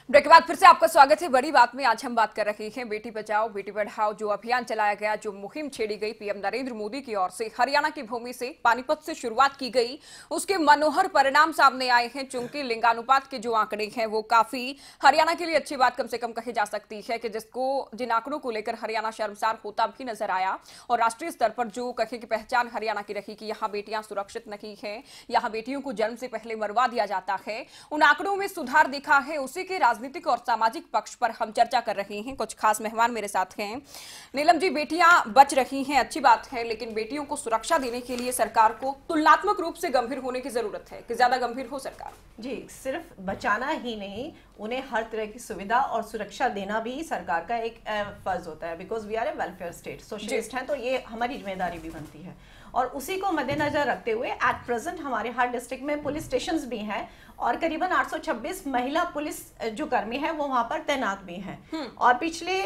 Break के बाद फिर से आपका स्वागत है। बड़ी बात में आज हम बात कर रहे हैं बेटी बचाओ बेटी पढ़ाओ जो अभियान चलाया गया, जो मुहिम छेड़ी गई पीएम नरेंद्र मोदी की ओर से हरियाणा की भूमि से पानीपत से शुरुआत की गई। उसके मनोहर परिणाम सामने आए हैं। चूंकि लिंगानुपात के जो आंकड़े हैं वो काफी हरियाणा के लिए अच्छी बात कम से कम कही जा सकती है कि जिन आंकड़ों को लेकर हरियाणा शर्मसार होता भी नजर आया और राष्ट्रीय स्तर पर जो कहे की पहचान हरियाणा की रही कि यहाँ बेटियां सुरक्षित नहीं है, यहाँ बेटियों को जन्म से पहले मरवा दिया जाता है, उन आंकड़ों में सुधार दिखा है। उसी के राजनीतिक और सामाजिक पक्ष पर हम चर्चा कर रहे हैं। कुछ खास मेहमान मेरे साथ हैं। नीलम जी, बेटियां बच रही हैं, अच्छी बात है, लेकिन बेटियों को सुरक्षा देने के लिए सरकार को तुलनात्मक रूप से गंभीर होने की जरूरत है कि ज्यादा गंभीर हो सरकार। जी, सिर्फ बचाना ही नहीं, उन्हें हर तरह की सुविधा और सुरक्षा देना भी सरकार का एक फर्ज होता है। Because we are a welfare state, socialist हैं, तो ये हमारी जिम्मेदारी भी बनती है। और उसी को मद्देनजर रखते हुए एट प्रेजेंट हमारे हर डिस्ट्रिक्ट में पुलिस स्टेशंस भी हैं और करीबन 826 महिला पुलिस जो कर्मी है वो वहां पर तैनात भी हैं। और पिछले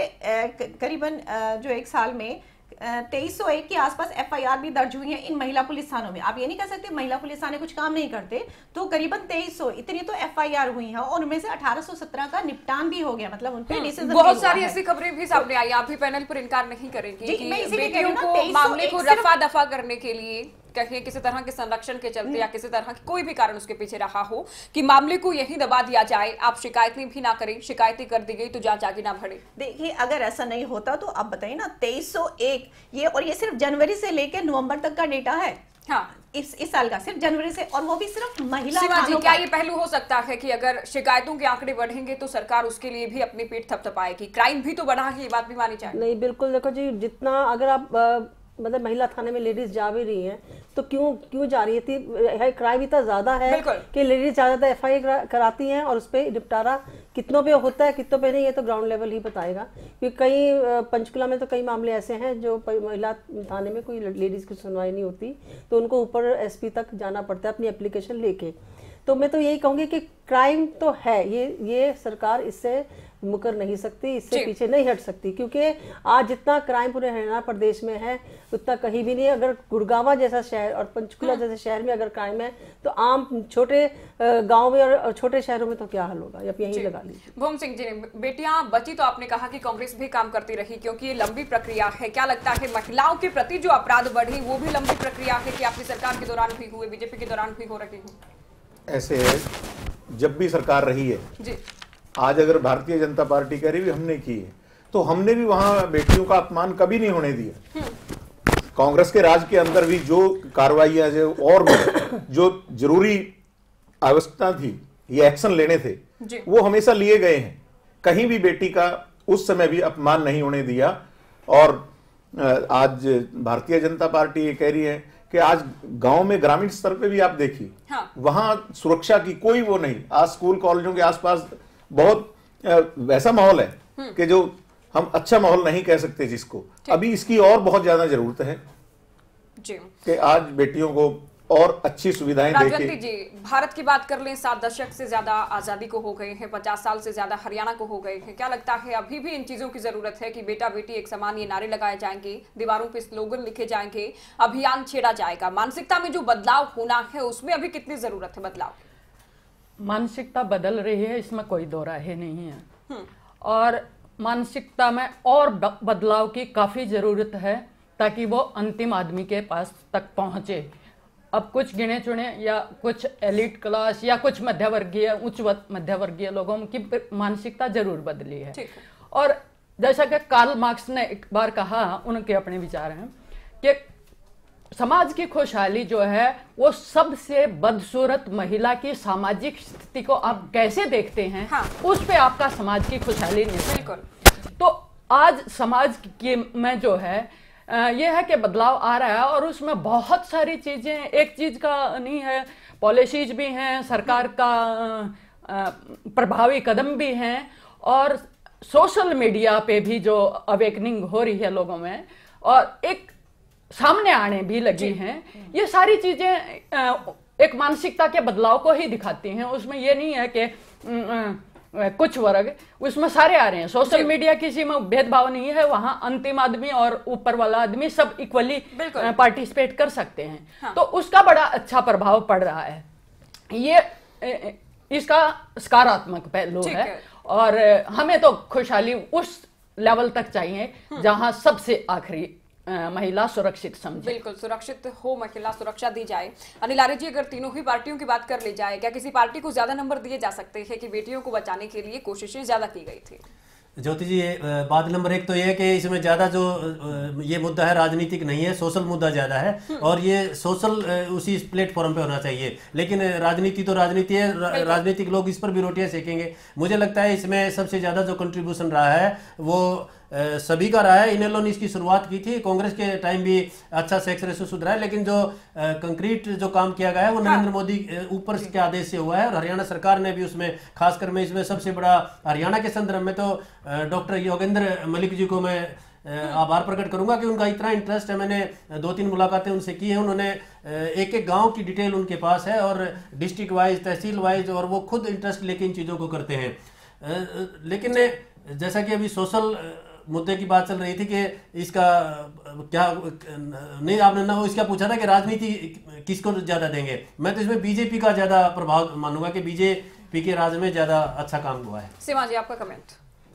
करीबन जो एक साल में 2301 के आसपास एफआईआर भी दर्ज हुई है इन महिला पुलिस थानों में। आप ये नहीं कह सकते महिला पुलिस थाने कुछ काम नहीं करते, तो करीबन 2300 इतनी तो एफआईआर हुई है और उनमें से 1817 का निपटान भी हो गया। मतलब उन पे डिसीजन बहुत सारी ऐसी खबरें भी सामने आई। आप भी पैनल पर इनकार नहीं करेंगे कि बेटियों को मामले को रफा दफा करने के लिए कहीं किसी तरह के संरक्षण के चलते या किसी तरह की कोई भी कारण उसके पीछे रहा हो कि मामले को यही दबा दिया जाए, आप शिकायतें भी ना करें, शिकायतें कर दी गई तो जांच आगे ना बढ़े। देखिए, अगर ऐसा नहीं होता तो आप बताइए ना, 2301 ये सिर्फ जनवरी से लेकर नवंबर तक का डेटा है। हाँ, इस साल का सिर्फ जनवरी से, और वो भी सिर्फ महिला थानों। क्या ये पहलू हो सकता है कि अगर शिकायतों के आंकड़े बढ़ेंगे तो सरकार उसके लिए भी अपनी पीठ थपथपाएगी? क्राइम भी तो बढ़ा है, ये बात भी मानी जाए। नहीं, बिल्कुल। देखो जी, जितना अगर आप मतलब महिला थाने में लेडीज जा भी रही हैं तो क्यों जा रही थी? क्राइम इतना ज्यादा है कि लेडीज ज्यादा एफआईआर कराती हैं और उस पर निपटारा कितनों पे होता है कितनों पे नहीं, ये तो ग्राउंड लेवल ही बताएगा। क्योंकि कई पंचकुला में तो कई मामले ऐसे हैं जो महिला थाने में कोई लेडीज की सुनवाई नहीं होती, तो उनको ऊपर एसपी तक जाना पड़ता है अपनी एप्लीकेशन लेके। तो मैं तो यही कहूँगी कि क्राइम तो है, ये सरकार इससे मुकर नहीं सकती, इससे पीछे नहीं हट सकती, क्योंकि आज जितना क्राइम पूरे हरियाणा प्रदेश में है उतना कहीं भी नहीं है। अगर गुड़गांव जैसा शहर और पंचकुला जैसे शहर में अगर क्राइम है तो आम छोटे गांव में और छोटे शहरों में तो क्या हाल होगा? आप यही लगा लीजिए। भूम सिंह जी ने बेटियां बची तो आपने कहा कि कांग्रेस भी काम करती रही, क्योंकि ये लंबी प्रक्रिया है। क्या लगता है महिलाओं के प्रति जो अपराध बढ़े वो भी लंबी प्रक्रिया है कि आपकी सरकार के दौरान भी हुए, बीजेपी के दौरान भी हो रही है? ऐसे है, जब भी सरकार रही है जी, आज अगर भारतीय जनता पार्टी कह रही भी हमने की है तो हमने भी वहां बेटियों का अपमान कभी नहीं होने दिया। कांग्रेस के राज के अंदर भी जो कार्रवाइयां और जो जरूरी आवश्यकता थी, ये एक्शन लेने थे, वो हमेशा लिए गए हैं। कहीं भी बेटी का उस समय भी अपमान नहीं होने दिया। और आज भारतीय जनता पार्टी ये कह रही है कि आज गांव में ग्रामीण स्तर पे भी आप देखिए, हाँ, वहां सुरक्षा की कोई वो नहीं। आज स्कूल कॉलेजों के आसपास बहुत वैसा माहौल है कि जो हम अच्छा माहौल नहीं कह सकते जिसको, अभी इसकी और बहुत ज्यादा जरूरत है जी, कि आज बेटियों को और अच्छी सुविधाएं देके। जी, भारत की बात कर लें, 7 दशक से ज्यादा आजादी को हो गए हैं, 50 साल से ज्यादा हरियाणा को हो गए हैं। क्या लगता है अभी भी इन चीजों की जरूरत है कि बेटा बेटी एक समान, ये नारे लगाए जाएंगे, दीवारों पे स्लोगन लिखे जाएंगे, अभियान छेड़ा जाएगा? मानसिकता में जो बदलाव होना है उसमें अभी कितनी जरूरत है बदलाव? मानसिकता बदल रही है, इसमें कोई दो राय नहीं है। और मानसिकता में और बदलाव की काफी जरूरत है ताकि वो अंतिम आदमी के पास तक पहुंचे। अब कुछ गिने चुने या कुछ एलिट क्लास या कुछ मध्यवर्गीय, उच्च मध्यवर्गीय लोगों की मानसिकता जरूर बदली है। और जैसा कि कार्ल मार्क्स ने एक बार कहा, उनके अपने विचार हैं कि समाज की खुशहाली जो है वो सबसे बदसूरत महिला की सामाजिक स्थिति को आप कैसे देखते हैं, हाँ, उस पे आपका समाज की खुशहाली निर्भर। तो आज समाज की में जो है ये है कि बदलाव आ रहा है और उसमें बहुत सारी चीजें, एक चीज का नहीं है, पॉलिसीज भी हैं, सरकार का प्रभावी कदम भी हैं, और सोशल मीडिया पे भी जो अवेकनिंग हो रही है लोगों में और एक सामने आने भी लगी हैं। ये सारी चीजें एक मानसिकता के बदलाव को ही दिखाती हैं। उसमें ये नहीं है कि कुछ वर्ग, उसमें सारे आ रहे हैं। सोशल मीडिया किसी में भेदभाव नहीं है, वहां अंतिम आदमी और ऊपर वाला आदमी सब इक्वली पार्टिसिपेट कर सकते हैं। हाँ। तो उसका बड़ा अच्छा प्रभाव पड़ रहा है। ये इसका सकारात्मक पहलू है। और हमें तो खुशहाली उस लेवल तक चाहिए जहां सबसे आखिरी महिला सुरक्षित समझे। बिल्कुल, सुरक्षित हो, महिला सुरक्षा दी जाए। अनिल आर्य जी, अगर तीनों ही पार्टियों की बात कर ली जाए, क्या किसी पार्टी को ज्यादा नंबर दिए जा सकते हैं कि बेटियों को बचाने के लिए कोशिशें ज्यादा की गई थी? ज्योति जी, बात नंबर एक तो ये है कि इसमें ज़्यादा जो ये मुद्दा है राजनीतिक नहीं है, सोशल मुद्दा ज़्यादा है और ये सोशल उसी प्लेटफॉर्म पे होना चाहिए। लेकिन राजनीति तो राजनीति है, राजनीतिक लोग इस पर भी रोटियां सेकेंगे। मुझे लगता है इसमें सबसे ज़्यादा जो कंट्रीब्यूशन रहा है वो सभी का रहा है। इनेलो ने इसकी शुरुआत की थी, कांग्रेस के टाइम भी अच्छा सेक्स रेशो सुधरा है, लेकिन जो कंक्रीट जो काम किया गया है वो नरेंद्र मोदी ऊपर के आदेश से हुआ है और हरियाणा सरकार ने भी उसमें, खासकर मैं इसमें सबसे बड़ा हरियाणा के संदर्भ में तो डॉक्टर योगेंद्र मलिक जी को मैं आभार प्रकट करूंगा कि उनका इतना इंटरेस्ट है। मैंने 2-3 मुलाकातें उनसे की हैं, उन्होंने एक एक गांव की डिटेल उनके पास है और डिस्ट्रिक्ट वाइज, तहसील वाइज, और वो खुद इंटरेस्ट लेके इन चीज़ों को करते हैं। लेकिन जैसा कि अभी सोशल मुद्दे की बात चल रही थी कि इसका क्या नहीं, आपने ना इसका पूछा था कि राजनीति किसको ज्यादा देंगे। मैं तो इसमें बीजेपी का ज्यादा प्रभाव मानूंगा कि बीजेपी के राज में ज्यादा अच्छा काम हुआ है। सीमा जी, आपका कमेंट?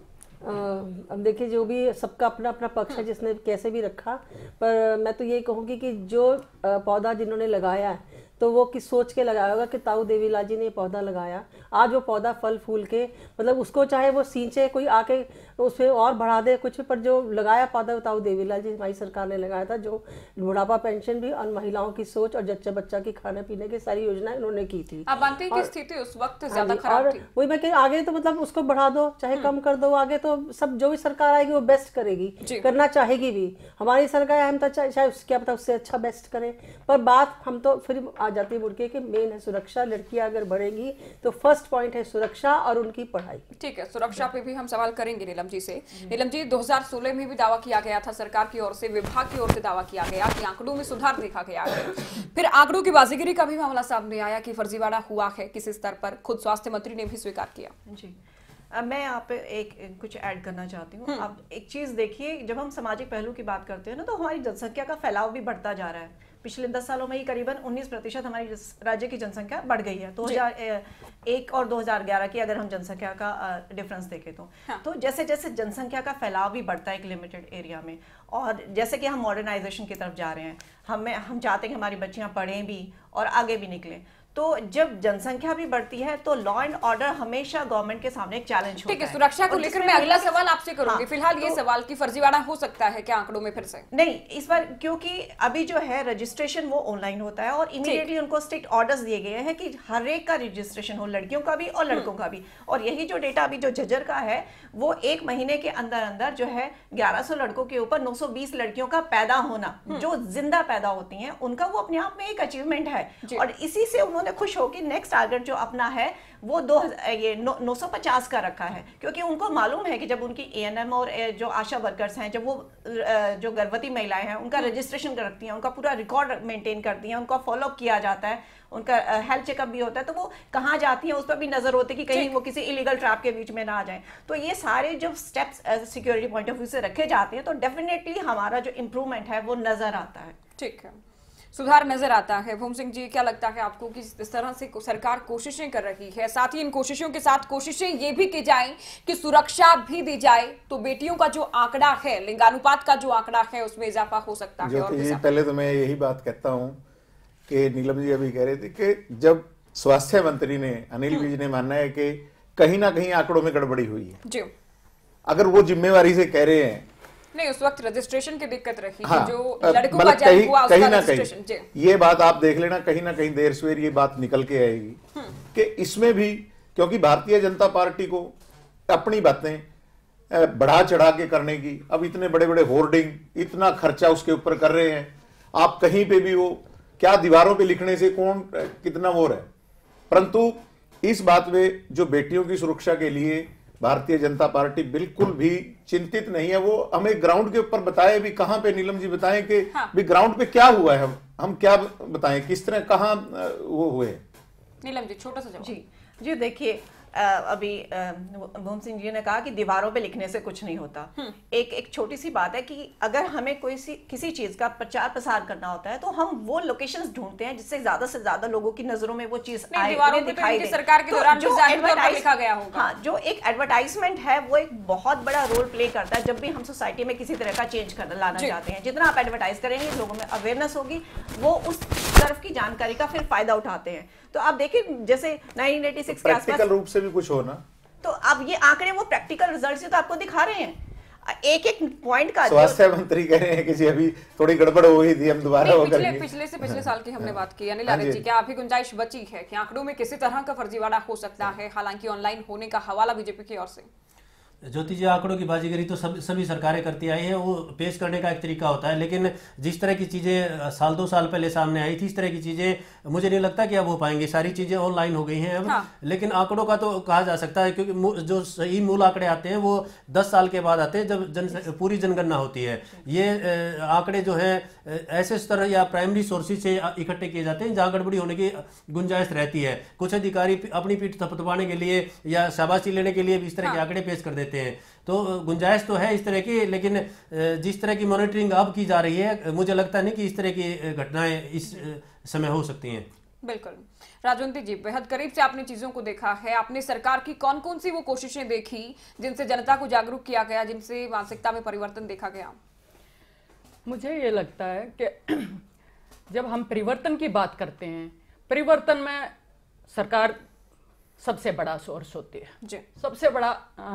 अब देखिए, जो भी सबका अपना अपना पक्ष है, जिसने कैसे भी रखा, पर मैं तो ये कहूँगी कि जो पौधा जिन्होंने लगाया है तो वो किस सोच के लगाया होगा कि ताऊ देवीलाल जी ने पौधा लगाया। आज वो पौधा फल फूल के, मतलब उसको चाहे वो सींचे, कोई आके उसमें और बढ़ा दे कुछ, पर जो लगाया पौधा ताऊ देवीलाल जी हमारी सरकार ने लगाया था, जो बुढ़ापा पेंशन भी और महिलाओं की सोच और जच्चा बच्चा की खाने पीने की सारी योजनाएं उन्होंने की थी। आप मानते हैं कि स्थिति उस वक्त ज्यादा खराब थी? वही मैं कह, आगे तो मतलब उसको बढ़ा दो, चाहे कम कर दो, आगे तो सब जो भी सरकार आएगी वो बेस्ट करेगी, करना चाहेगी भी। हमारी सरकार हम तो चाहे क्या पता उससे अच्छा बेस्ट करें, पर बात हम तो फिर आ जाती है मुड़ के कि मेन है सुरक्षा। लड़कियां अगर बढ़ेंगी तो फर्स्ट पॉइंट है सुरक्षा और उनकी पढ़ाई। ठीक है, सुरक्षा पे भी हम सवाल करेंगे नीलम जी से। नीलम जी, 2016 में भी दावा किया गया था, सरकार की ओर से, विभाग की ओर से दावा किया गया कि आंकड़ों में सुधार देखा गया है। फिर आंकड़ों की बाजीगरी का भी मामला सामने आया कि फर्जीवाड़ा हुआ है किसी स्तर पर, खुद स्वास्थ्य मंत्री ने भी स्वीकार किया। जी, अब मैं यहाँ पे एक कुछ ऐड करना चाहती हूँ। अब एक चीज देखिए, जब हम सामाजिक पहलू की बात करते हैं ना, तो हमारी जनसंख्या का फैलाव भी बढ़ता जा रहा है। पिछले 10 सालों में ही करीबन 19% हमारी राज्य की जनसंख्या बढ़ गई है। 2001 और 2011 की अगर हम जनसंख्या का डिफरेंस देखें तो जैसे जैसे जनसंख्या का फैलाव भी बढ़ता है एक लिमिटेड एरिया में, और जैसे कि हम मॉडर्नाइजेशन की तरफ जा रहे हैं, हम चाहते हैं कि हमारी बच्चियां पढ़ें भी और आगे भी निकलें, तो जब जनसंख्या भी बढ़ती है तो लॉ एंड ऑर्डर हमेशा गवर्नमेंट के सामने एक चैलेंज होता है। ठीक है, सुरक्षा को लेकर मैं अगला सवाल आपसे करूंगी। फिलहाल ये सवाल कि फर्जीवाड़ा हो सकता है क्या आंकड़ों में फिर से? नहीं, इस बार क्योंकि अभी जो है रजिस्ट्रेशन वो ऑनलाइन होता है और इमीडिएटली उनको स्ट्रिक्ट ऑर्डर्स दिए गए हैं कि हर एक का रजिस्ट्रेशन हो, लड़कियों का भी और लड़कों का भी। और यही जो डेटा अभी जो झज्जर का है, वो 1 महीने के अंदर अंदर जो है 1100 लड़कों के ऊपर 920 लड़कियों का पैदा होना, जो जिंदा पैदा होती हैं, उनका वो अपने आप में एक अचीवमेंट है। और इसी से उन्होंने खुश हो कि नेक्स्ट टारगेट जो अपना है वो 950 का रखा है, क्योंकि उनको मालूम है कि जब उनकी ANM और जो आशा वर्कर्स हैं, जब वो जो गर्भवती महिलाएं हैं उनका रजिस्ट्रेशन करती हैं, उनका पूरा रिकॉर्ड मेंटेन करती हैं, उनका फॉलो अप किया जाता है, उनका हेल्थ चेकअप भी होता है, तो वो कहाँ जाती हैं उस पर भी नजर होती है कि कहीं वो किसी इलीगल ट्रैप के बीच में ना आ जाए। तो ये सारे जो steps security point of view से रखे जाते हैं, तो डेफिनेटली हमारा जो इम्प्रूवमेंट है वो नजर आता है। ठीक है, सुधार नजर आता है। भूम सिंह जी, क्या लगता है आपको कि इस तरह से सरकार कोशिशें कर रही है, साथ ही इन कोशिशों के साथ कोशिशें ये भी की जाएं कि सुरक्षा भी दी जाए, तो बेटियों का जो आंकड़ा है, लिंगानुपात का जो आंकड़ा है, उसमें इजाफा हो सकता है? और पहले तो मैं यही बात कहता हूँ कि नीलम जी अभी कह रहे थे कि जब स्वास्थ्य मंत्री ने, अनिल विज ने मानना है कि कहीं ना कहीं आंकड़ों में गड़बड़ी हुई है जी, अगर वो जिम्मेवारी से कह रहे हैं, नहीं उस वक्त रजिस्ट्रेशन की दिक्कत रही, हाँ, जो लड़कों का जन्म हुआ उसका रजिस्ट्रेशन, ये बात आप देख लेना, कहीं ना कहीं देर सवेर ये बात निकल के आएगी कि इसमें भी, क्योंकि भारतीय जनता पार्टी को अपनी बातें बढ़ा चढ़ा के करने की, अब इतने बड़े बड़े होर्डिंग, इतना खर्चा उसके ऊपर कर रहे हैं, आप कहीं पे भी वो क्या दीवारों पे लिखने से कौन कितना वो है, परंतु इस बात में जो बेटियों की सुरक्षा के लिए भारतीय जनता पार्टी बिल्कुल भी चिंतित नहीं है। वो हमें ग्राउंड के ऊपर बताए भी, कहां पे नीलम जी बताएं कि भी ग्राउंड पे क्या हुआ है, हम क्या बताएं, किस तरह कहां वो हुए। नीलम जी, छोटा सा जवाब। जी देखिए, अभी भूम सिंह जी ने कहा कि दीवारों पे लिखने से कुछ नहीं होता। एक छोटी सी बात है कि अगर हमें किसी चीज का प्रचार प्रसार करना होता है तो हम वो लोकेशंस ढूंढते हैं जिससे ज्यादा से ज्यादा लोगों की नजरों में वो चीज आए, दिखाई दे। सरकार के दौरान जो लिखा गया होगा, हाँ, जो एक एडवर्टाइजमेंट है वो एक बहुत बड़ा रोल प्ले करता है। जब भी हम सोसाइटी में किसी तरह का चेंज लाना चाहते हैं, जितना आप एडवर्टाइज करेंगे लोगों में अवेयरनेस होगी, वो उस तरफ की जानकारी का फिर फायदा उठाते हैं। तो आप देखिए जैसे 1986 के आसपास प्रैक्टिकल रूप से भी कुछ हो ना, तो अब ये आंकड़े वो प्रैक्टिकल रिजल्ट से तो आपको दिखा रहे हैं। एक पॉइंट का स्वास्थ्य मंत्री कह रहे हैं कि जी अभी थोड़ी गड़बड़ हो गई थी, हम दोबारा वो करेंगे। पिछले साल की हमने बात की। अनिल आर्य जी, क्या अभी गुंजाइश बची है कि आंकड़ों में किसी तरह का फर्जीवाड़ा हो सकता है? हालांकि ऑनलाइन होने का हवाला बीजेपी की ओर से। ज्योति जी, आंकड़ों की बाजीगरी तो सभी सरकारें करती आई हैं, वो पेश करने का एक तरीका होता है, लेकिन जिस तरह की चीज़ें साल 2 साल पहले सामने आई थी, इस तरह की चीज़ें मुझे नहीं लगता कि अब हो पाएंगी। सारी चीज़ें ऑनलाइन हो गई हैं अब। हाँ। लेकिन आंकड़ों का तो कहा जा सकता है, क्योंकि जो सही मूल आंकड़े आते हैं वो 10 साल के बाद आते हैं, जब पूरी जनगणना होती है। ये आंकड़े जो हैं ऐसे स्तर या प्राइमरी सोर्सेज से इकट्ठे किए जाते हैं जहाँ गड़बड़ी होने की गुंजाइश रहती है। कुछ अधिकारी अपनी पीठ थपथपाने के लिए या शाबाशी लेने के लिए भी इस तरह के आंकड़े पेश कर देते हैं। तो गुंजाइश तो है इस तरह की, लेकिन जिस तरह की मॉनिटरिंग अब की जा रही है, मुझे लगता नहीं कि इस तरह की घटनाएं इस समय हो सकती हैं। बिल्कुल। राजवंती जी, बेहद करीब से आपने चीजों को देखा है। आपने सरकार की कौन कौन सी वो कोशिशें देखी जिनसे जनता को जागरूक किया गया, जिनसे मानसिकता में परिवर्तन देखा गया? मुझे ये लगता है कि जब हम परिवर्तन की बात करते हैं, परिवर्तन में सरकार सबसे बड़ा सोर्स होती है जी, सबसे बड़ा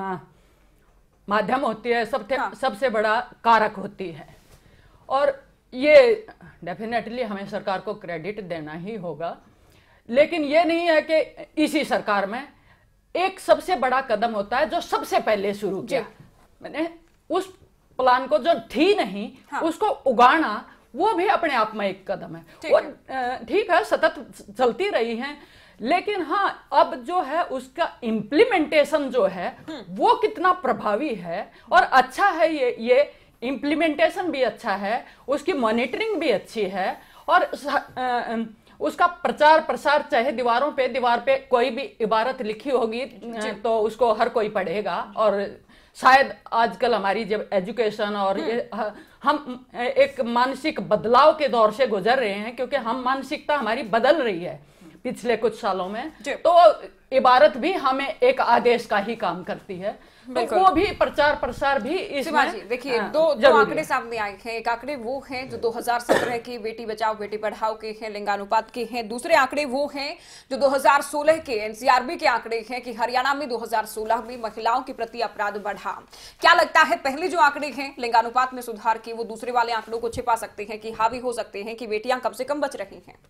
माध्यम होती है, सबसे बड़ा कारक होती है। और ये डेफिनेटली हमें सरकार को क्रेडिट देना ही होगा। लेकिन ये नहीं है कि इसी सरकार में एक सबसे बड़ा कदम होता है जो सबसे पहले शुरू किया। मैंने उस प्लान को जो थी नहीं, उसको उगाना, वो भी अपने आप में एक कदम है। वो ठीक है, सतत चलती रही हैं, लेकिन हाँ, अब जो है उसका इम्प्लीमेंटेशन जो है वो कितना प्रभावी है और अच्छा है। ये इम्प्लीमेंटेशन भी अच्छा है, उसकी मॉनिटरिंग भी अच्छी है, और उसका प्रचार प्रसार, चाहे दीवार पे कोई भी इबारत लिखी होगी तो उसको हर कोई पढ़ेगा। और शायद आजकल हमारी जब एजुकेशन और हम एक मानसिक बदलाव के दौर से गुजर रहे हैं, क्योंकि हम मानसिकता हमारी बदल रही है पिछले कुछ सालों में, तो इबारत भी हमें एक आदेश का ही काम करती है। तो वो भी प्रचार प्रसार भी इसमें देखिए दो आंकड़े सामने आए हैं। एक आंकड़े वो हैं जो 2017 के बेटी बचाओ बेटी पढ़ाओ के हैं, लिंगानुपात के हैं। दूसरे आंकड़े वो हैं जो 2016 के एनसीआरबी के आंकड़े हैं कि हरियाणा में 2016 में महिलाओं के प्रति अपराध बढ़ा। क्या लगता है, पहले जो आंकड़े हैं लिंगानुपात में सुधार के, वो दूसरे वाले आंकड़ों को छिपा सकते हैं कि हावी हो सकते हैं कि बेटियां कम से कम बच रही हैं?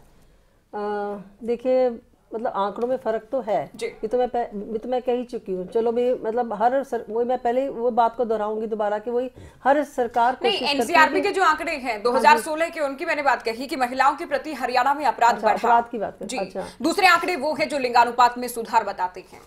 देखिए, मतलब आंकड़ों में फर्क तो है, ये तो मैं कह ही चुकी हूँ। चलो भी, मतलब मैं पहले वो बात को दोहराऊंगी दोबारा कि वही हर सरकार नहीं, एनसीआरबी के जो आंकड़े हैं 2016 के, उनकी मैंने बात कही कि महिलाओं के प्रति हरियाणा में अपराध बढ़ा। अपराध की बात है। अच्छा, दूसरे आंकड़े वो है जो लिंगानुपात में सुधार बताते हैं।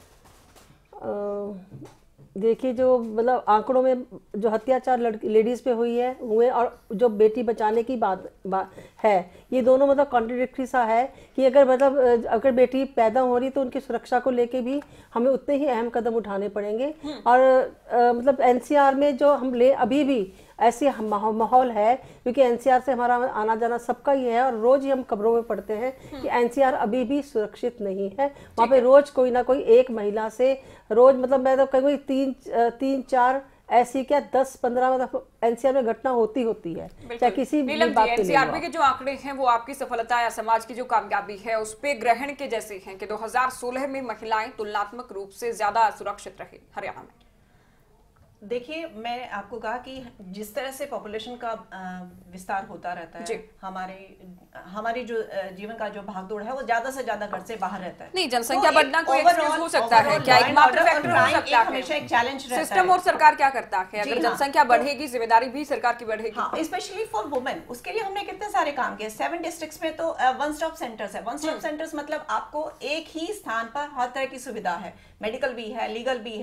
देखिए, जो मतलब आंकड़ों में जो अत्याचार लेडीज पे हुए और जो बेटी बचाने की बात है, ये दोनों मतलब कॉन्ट्रडिक्टरी सा है कि अगर बेटी पैदा हो रही तो उनकी सुरक्षा को लेके भी हमें उतने ही अहम कदम उठाने पड़ेंगे। और मतलब एनसीआर में जो हम अभी भी ऐसे माहौल है, क्योंकि एनसीआर से हमारा आना जाना सबका ही है, और रोज ही हम खबरों में पढ़ते हैं कि एनसीआर अभी भी सुरक्षित नहीं है। वहाँ पे रोज कोई ना कोई एक महिला से रोज, मतलब मैं तो कहूँगी 3-4 ऐसी क्या 10-15 मतलब एनसीआर में घटना होती है, चाहे किसी भी बात के लिए। एनसीआरबी के जो आंकड़े हैं वो आपकी सफलता या समाज की जो कामयाबी है उस पे ग्रहण के जैसे हैं कि 2016 में महिलाएं तुलनात्मक रूप से ज्यादा सुरक्षित रही हरियाणा में। देखिए, मैंने आपको कहा कि जिस तरह से पॉपुलेशन का विस्तार होता रहता है, हमारी जो जीवन का जो भागदौड़ है वो ज्यादा से ज्यादा घर से बाहर रहता है। नहीं, जनसंख्या बढ़ना कोई एक्सक्यूज हो सकता है क्या? एक मात्र फैक्टर हो सकता है, हमेशा एक चैलेंज रहता है। सिस्टम और सरकार क्या करता है, अगर जनसंख्या बढ़ेगी जिम्मेदारी भी सरकार की बढ़ेगी, स्पेशली फॉर वुमेन। उसके लिए हमने कितने सारे काम किए। 7 डिस्ट्रिक्ट्स में तो वन स्टॉप सेंटर्स है। वन स्टॉप सेंटर्स मतलब आपको एक ही स्थान पर हर तरह की सुविधा है, मेडिकल भी है, लीगल भी है,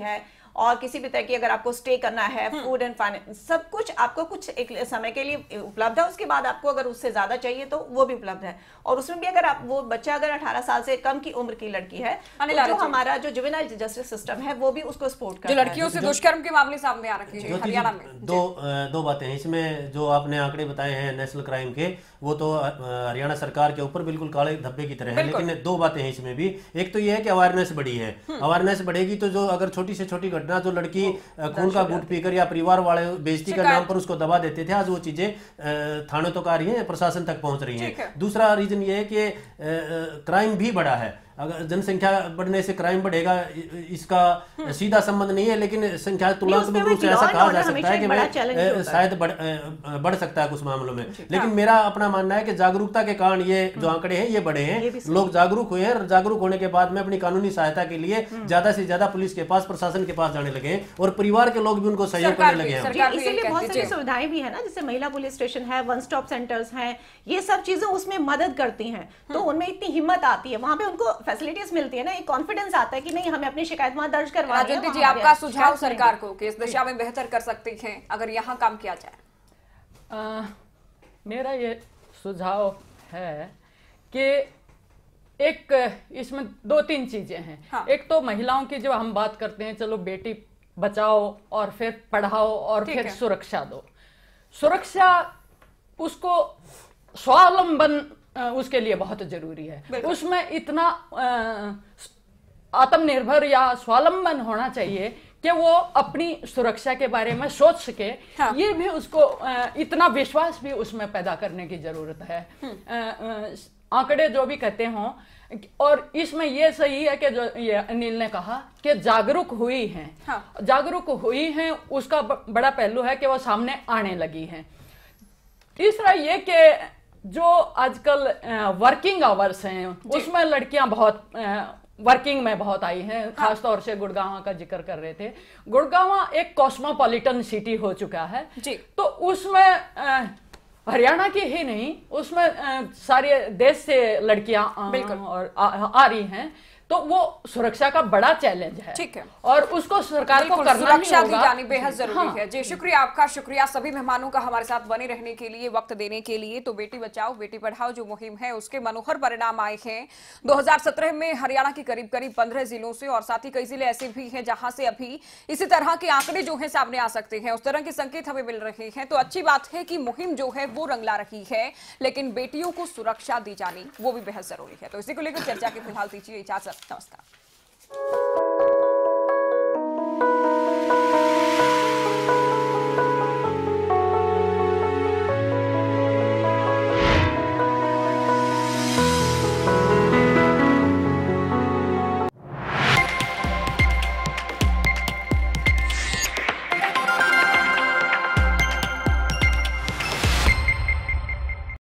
और किसी भी तरह की अगर आपको स्टे करना है, फूड एंड फाइनेंस सब कुछ आपको कुछ एक समय के लिए उपलब्ध है। उसके बाद आपको अगर उससे ज्यादा चाहिए तो वो भी उपलब्ध है। और उसमें भी अगर आप वो बच्चा अगर 18 साल से कम की उम्र की लड़की है तो जो हमारा जो जुवेनाइल जस्टिस सिस्टम है वो भी उसको सपोर्ट करता है। जो लड़कियों से दुष्कर्म के मामले सामने आ रखे हैं हरियाणा में, दो बातें हैं इसमें। जो आपने आंकड़े बताए हैं नेशनल क्राइम के, वो तो हरियाणा सरकार के ऊपर बिल्कुल काले धब्बे की तरह है, लेकिन दो बातें हैं इसमें भी। एक तो ये है कि अवेयरनेस बढ़ी है, अवेयरनेस बढ़ेगी तो जो अगर छोटी से छोटी घटना, जो लड़की खून का घूंट पीकर या परिवार वाले बेइज्जती का नाम पर उसको दबा देते थे, आज वो चीजें थाने तक आ रही है, प्रशासन तक पहुंच रही है। दूसरा रीजन ये है कि क्राइम भी बढ़ा है। अगर जनसंख्या बढ़ने से क्राइम बढ़ेगा इसका सीधा संबंध नहीं है, लेकिन संख्या तुलनात्मक रूप से ऐसा कहा जा सकता है कि मैं शायद बढ़ सकता है कुछ मामलों में। लेकिन मेरा अपना मानना है कि जागरूकता के कारण ये जो आंकड़े हैं ये बढ़े हैं, लोग जागरूक हुए हैं, और जागरूक होने के बाद में अपनी कानूनी सहायता के लिए ज्यादा से ज्यादा पुलिस के पास, प्रशासन के पास जाने लगे हैं, और परिवार के लोग भी उनको सहयोग करने लगे हैं। इसीलिए बहुत सारी सुविधाएं भी है ना, जैसे महिला पुलिस स्टेशन है, वन स्टॉप सेंटर्स हैं, ये सब चीजें उसमें मदद करती हैं। तो उनमें इतनी हिम्मत आती है, वहां पे उनको फैसिलिटीज मिलती है ना, एक कॉन्फिडेंस आता है कि नहीं हमें अपनी शिकायत वहां दर्ज करवानी है। राजनीति जी, आपका सुझाव सरकार को कि इस दिशा में बेहतर कर सकती हैं अगर यहाँ काम किया जाए? मेरा ये सुझाव है कि एक इसमें दो तीन चीजें हैं। हाँ। एक तो महिलाओं की जो हम बात करते हैं, चलो बेटी बचाओ और फिर पढ़ाओ और फिर सुरक्षा दो। सुरक्षा उसको स्वावलंबन उसके लिए बहुत जरूरी है। उसमें इतना आत्मनिर्भर या स्वावलंबन होना चाहिए कि वो अपनी सुरक्षा के बारे में सोच सके। हाँ। ये भी उसको इतना विश्वास भी उसमें पैदा करने की जरूरत है। आंकड़े जो भी कहते हों, और इसमें ये सही है कि जो ये अनिल ने कहा कि जागरूक हुई हैं। हाँ। जागरूक हुई हैं, उसका बड़ा पहलू है कि वो सामने आने लगी हैं। तीसरा ये कि जो आजकल वर्किंग आवर्स हैं उसमें लड़कियां बहुत वर्किंग में बहुत आई हैं। खासतौर से गुड़गांव का जिक्र कर रहे थे। गुड़गांव एक कॉस्मोपॉलिटन सिटी हो चुका है जी। तो उसमें हरियाणा की ही नहीं, उसमें सारे देश से लड़कियां और आ रही हैं। तो वो सुरक्षा का बड़ा चैलेंज है। ठीक है, और उसको सरकार को करना सुरक्षा दी जानी बेहद जरूरी है। जी शुक्रिया आपका, शुक्रिया सभी मेहमानों का हमारे साथ बने रहने के लिए, वक्त देने के लिए। तो बेटी बचाओ बेटी पढ़ाओ जो मुहिम है उसके मनोहर परिणाम आए हैं 2017 में हरियाणा के करीब 15 जिलों से, और साथ ही कई जिले ऐसे भी हैं जहां से अभी इसी तरह के आंकड़े जो है सामने आ सकते हैं, उस तरह के संकेत हमें मिल रहे हैं। तो अच्छी बात है कि मुहिम जो है वो रंग ला रही है, लेकिन बेटियों को सुरक्षा दी जानी वो भी बेहद जरूरी है। तो इसी को लेकर चर्चा की फिलहाल दीजिए इजाजत। नमस्कार।